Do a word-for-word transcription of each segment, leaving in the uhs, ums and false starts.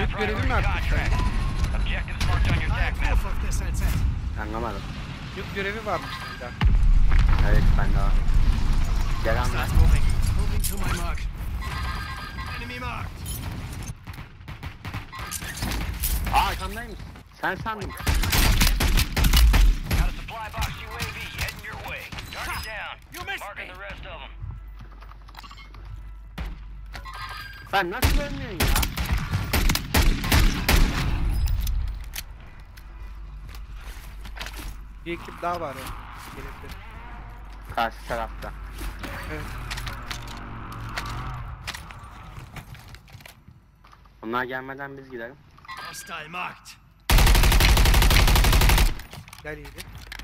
Yük görevi mi yaptık? Anlamadım. Yük görevi varmış burada. Evet bende var. Gel anlat. Aa arkamdaymış. Sen sandın. Ben nasıl ölmüyorsun ya? Bir ekip daha var ya. Gelebilir. Karşı tarafta. Evet. Onlar gelmeden biz gidelim. Hostile marked. Gel iyiydi.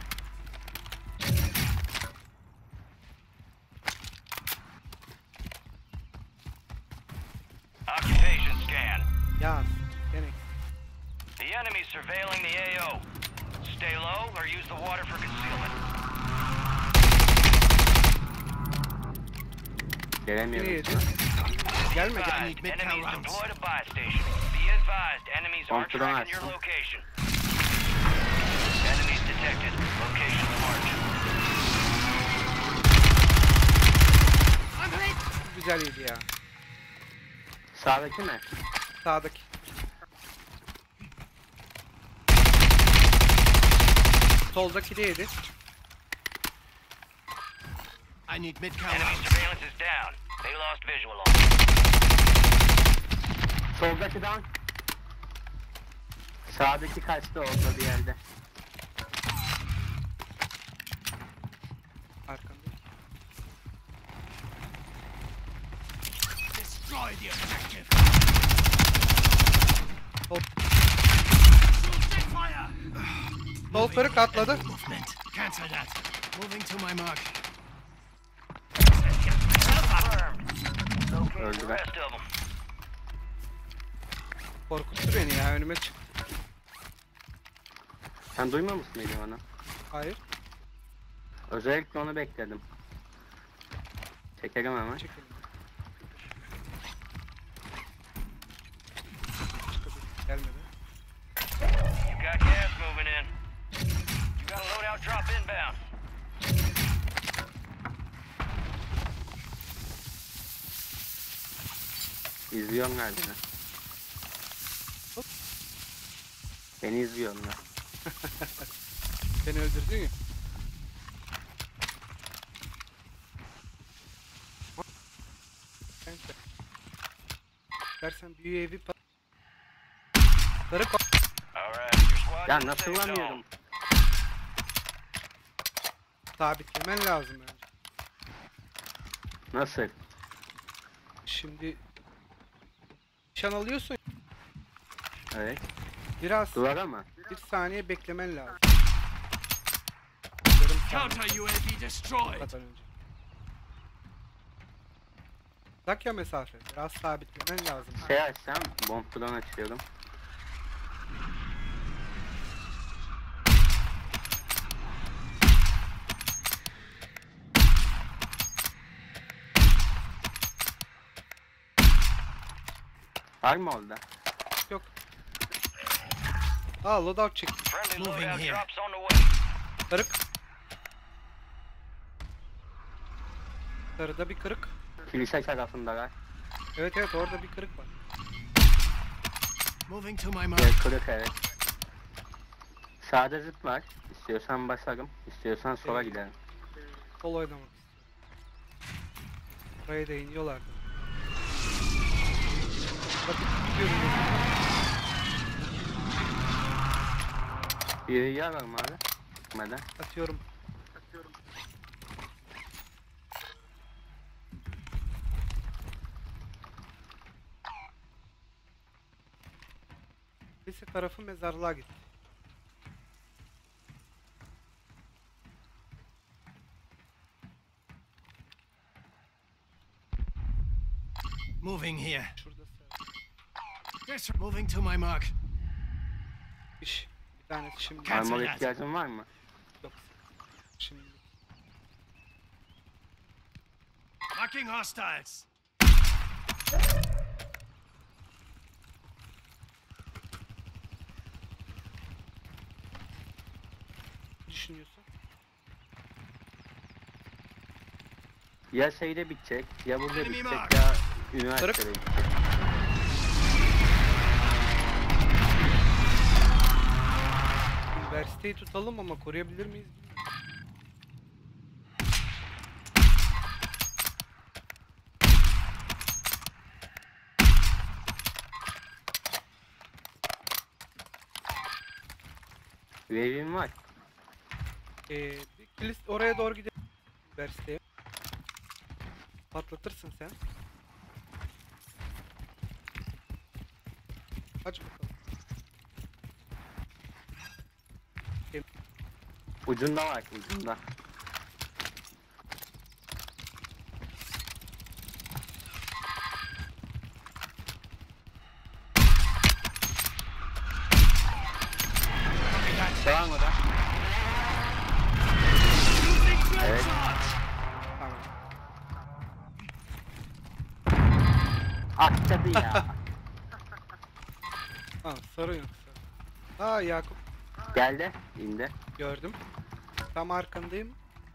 Occupation scan. Ya. Gene. The enemy's surveilling the A O. Stay low or use the water for concealment. Gelemiyorum. Yedi. Gelme gel. Advised, enemies deployed a buy station. Be advised, enemies are Kontrol tracking your açtım. location. Enemies detected. Location marked. Güzel yedi ya. Sağdaki mi? Sağdaki. Soldaki de yedi. I need mid Enemy count. surveillance is down. They lost visual on. Soldaki down. Sağdaki kaçtı orada bir yerde. Arkamda. Destroy the objective. Sol, Set fire. sol kırık atladı. Movement. Cancel that. Moving to my mark. Confirmed. Öldü The ben. rest of them. Korkuttu beni ya, önüme çık. Sen duymamış mıydın onu? Hayır. Özellikle onu bekledim. Çekelim hemen. Çekelim. Çıkabilir. Gelmedi. You got gas moving in. You got a loadout drop inbound. İzliyorlar beni. Beni izliyorlar. Beni öldürdün ya. Neyse. Dersen büyü evi pa... Sarı ko... Alright, your squad Ya in the nasıl safe zone. vuramıyorum? Sabitlemen lazım bence. Nasıl? Şimdi... Nişan alıyorsun. Evet. Biraz Duvara mı? bir saniye beklemen lazım. Yarım saniye Counter U A V destroyed. kadar önce. Uzak ya mesafe. Biraz sabitlemen lazım. Şey açsam, bombdan açıyorum. Var mı orada? Yok. Aa loadout çek. Friendly Moving loadout here. drops on the way. Kırık. Sarıda bir kırık. Kilise tarafındalar. Evet evet orada bir kırık var. Moving to my mark. Yer kırık evet. Sağda zıt var. İstiyorsan basarım. İstiyorsan sola Evet. giderim. Sol oynamak istiyorum. Buraya da iniyorlardı. Bak gidiyorum. Bir yer var mı abi? Çıkmadan. Atıyorum. Atıyorum. Lise tarafı mezarlığa gitti. Moving here. Şurada Yes, moving to my mark. iş. Bir tanesi şimdi. Cancel Armor that. ihtiyacın var mı? Yok. Şimdi. Marking hostiles. düşünüyorsun? Ya şeyde bitecek, ya burada Enemy bitecek, mark. ya üniversitede Kırık. bitecek. Üniversiteyi tutalım ama koruyabilir miyiz bilmiyorum. Wave'im var. Ee, bir kilis oraya doğru gidelim. Üniversiteye. Patlatırsın sen. Aç bakalım. Ucunda var, ucunda. Devam o da. Evet. Tamam. Atladı ya. Ha, sorun yok. Sorun. Aa Yakup Geldi, indi. gördüm. Tam arkandayım.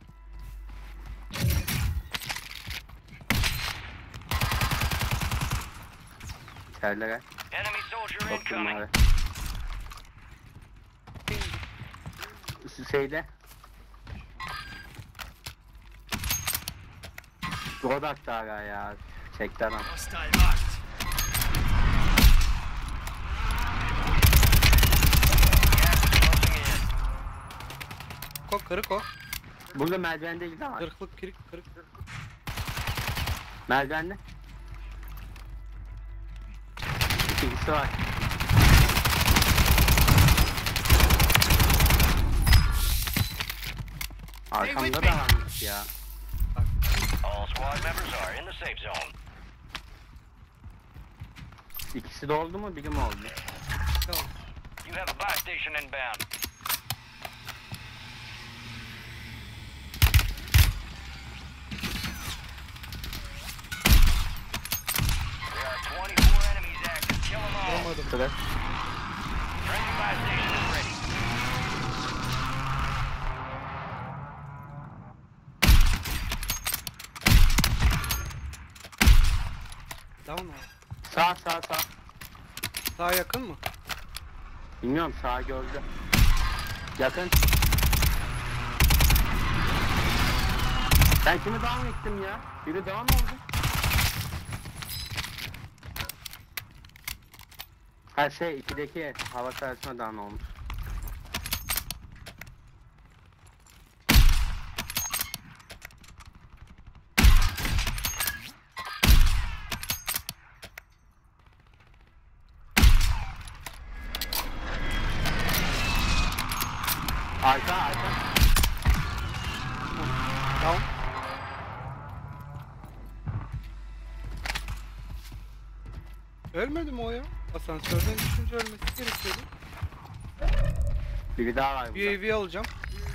İçerilere. Enemy soldier Soktum incoming. abi. Şu şeyde. Rodak da ara ya. Çekti adam. Hostile marked. Gas is closing in. Ko kırık o. Burada merdivende gitti ama. Kırıklık kırık kırık. Merdivende. İki kişi var. Arkamda da varmış ya. All squad members are in the safe zone. İkisi de oldu mu? Biri mi oldu? Tamam. You have a buy station inbound. There are twenty-four enemies active. Kill them all. Olmadı. Sıra. Friendly buy station is ready. Down o. Sağ sağ sağ. Daha yakın mı? Bilmiyorum, sağ gördü. Yakın. Ben kimi devam ettim ya? Biri devam oldu. Ha şey, ikideki hava sahasına devam olmuş. Arka arka. Down. Ölmedi mi o ya? Asansörden düşünce ölmesi gerekiyordu. Biri daha var burada. U A V alacağım.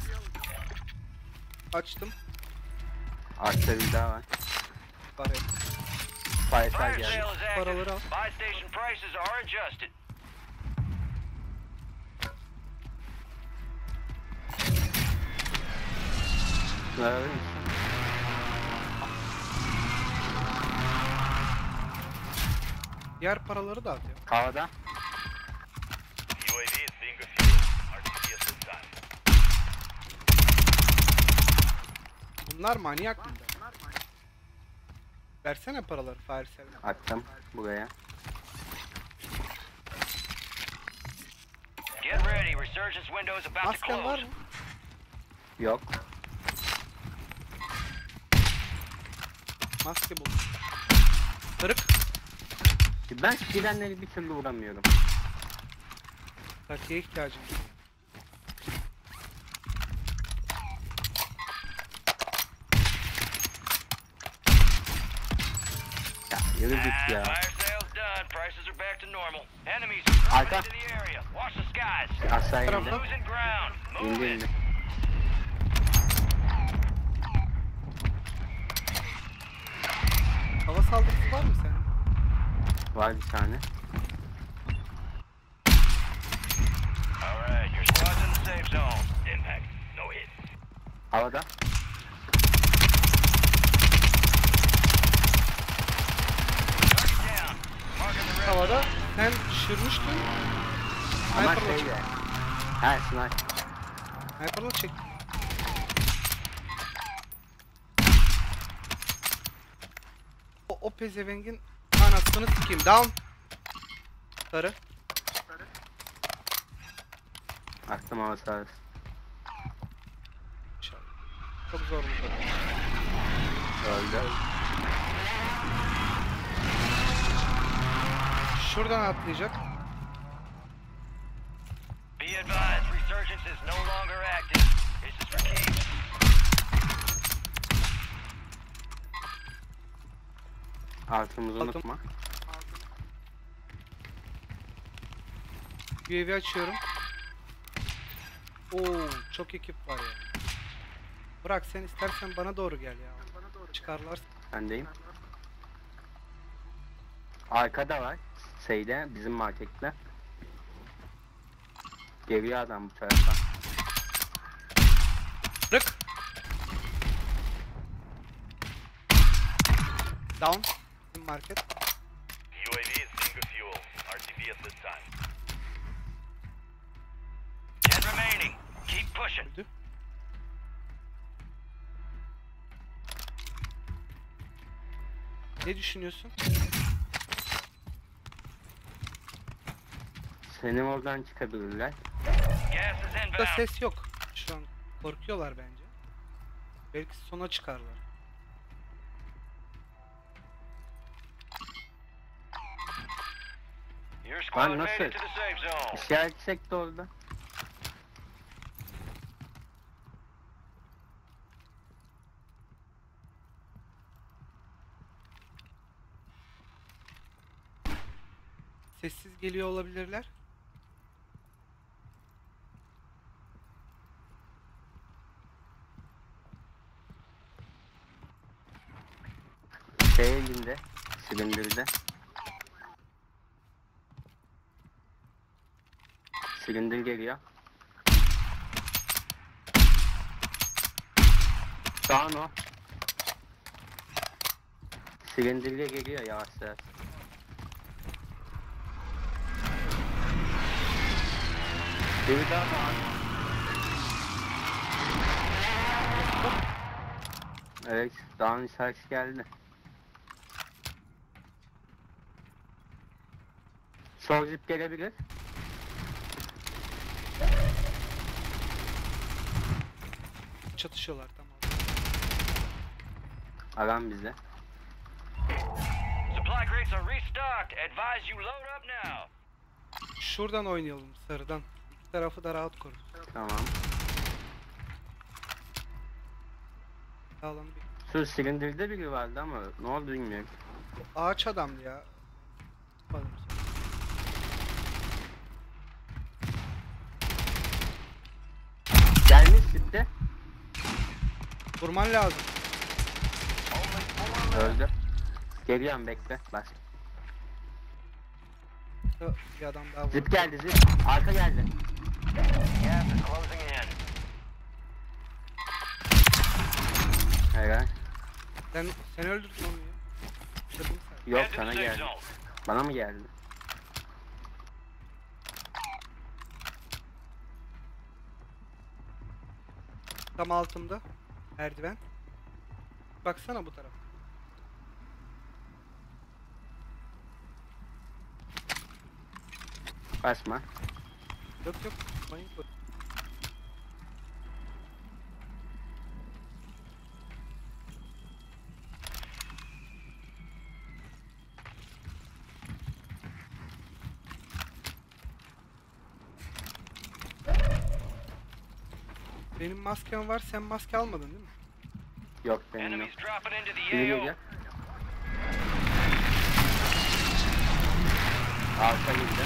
Açtım. Arka bir daha var. Var ya. Firefighter Fire geldi. sale is active. Paraları al. Buy station prices are adjusted. Evet. Diğer paraları da at ya. Havada. U A V is being refueled. R T B at this time. Bunlar manyak mı? Versene paraları Firesel'e. Attım buraya. Get ready. Resurgence window is about to Masken var close. mı? Yok. Maske bul. Kırık. Ben gidenleri bir türlü vuramıyorum. Patiye ihtiyacım var. Ya yürü git Ah, ya. fire sale's done. Prices are back to normal. Enemies are dropping Arka. into the area. Watch the skies. Aşağı indi. Tarafta. Losing ground. İndi Move indi. it. Hava saldırısı var mı senin? Var bir tane. All right, your squad's in the safe zone. Impact. Havada. Target down. Marking the red Havada sen düşürmüştün. Ama Sniper'la şey çek. de. He sniper. Sniper'la çek. O, o pezevengin anasını sikeyim. Down. Sarı. Aklım hava sağlık. İnşallah. Çok zor bu soru. Öldü. Şuradan atlayacak. Be advised, resurgence is no longer active. This is for keeps. Altımızı Altım. unutma. U A V açıyorum. Oo, çok ekip var ya. Bırak sen istersen bana doğru gel ya. Çıkarlar. Bendeyim. Arkada var. Şeyde bizim markette. Geliyor adam bu tarafa. Bırak. Down. Bizim market. U A V is single fuel. R T B at this time. Ten remaining. Keep pushing. Öldü. Ne düşünüyorsun? Senin oradan çıkabilirler. Gas is Burada inbound. ses yok. Şu an korkuyorlar bence. Belki sona çıkarlar. Your Lan squad made nasıl? it to the safe zone. İşaretlesek de orada. Sessiz geliyor olabilirler. Şey elinde. Silindirde. Silindir geliyor. Sağın o. Silindirle geliyor yavaş yavaş. Bir daha var. Evet, dağın işareti geldi. Sol zip gelebilir. Çatışıyorlar, tamam. Aram bize. Supply crates are restocked. Advise you load up now. Şuradan oynayalım, sarıdan. İki tarafı da rahat koru. Tamam. Sağlam bir... Şu silindirde biri vardı ama ne oldu bilmiyorum. Ağaç adamdı ya. Tutmadım seni. Gelmiş zipte. Vurman lazım. Öldü. Geliyorum bekle. Bak. Ö, Bir adam daha vurdu. Zip geldi zip. Arka geldi. Gas is closing in. Helal. Sen, sen öldürdün onu ya. Öldürdün sen. Yok Head to the sana safe geldi. zone. Bana mı geldi? Tam altımda. Merdiven. Baksana bu tarafa. Basma. Yok yok. Mayın koy. Benim maskem var, sen maske almadın değil mi? Yok benim yok. Enemies dropping into Biri the A O. geliyor. Arka girdi.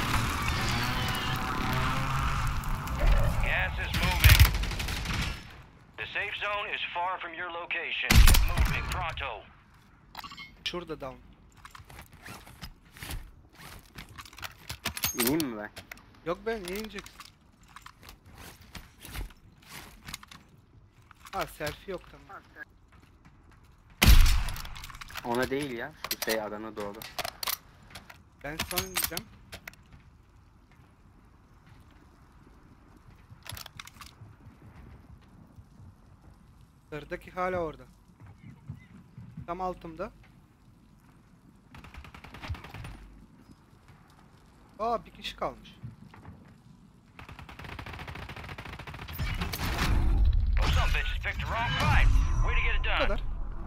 Gas is moving. The safe zone is far from your location. Get moving pronto. Şurada down. İneyim mi ben? Yok be, niye ineceksin? Ha selfie yok tamam. Ona değil ya. Şu şey adana doğru. Ben son ineceğim. Sırdaki hala orada. Tam altımda. Aa bir kişi kalmış. Oh, some bitches picked the wrong fight. Way to get it Bu done. kadar.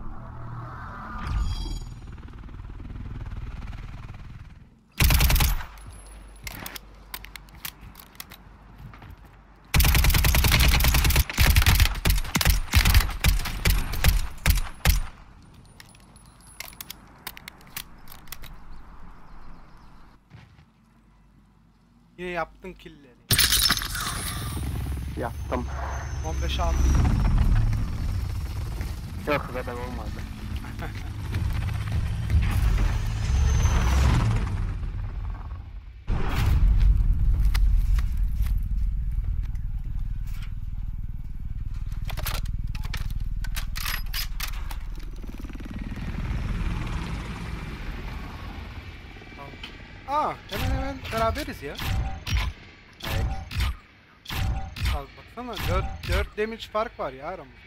Yine yaptın killleri. Yaptım. on beş aldım. Yok kadar olmadı. Aa hemen hemen beraberiz ya. Evet. Al baksana dört, dört damage fark var ya aramızda.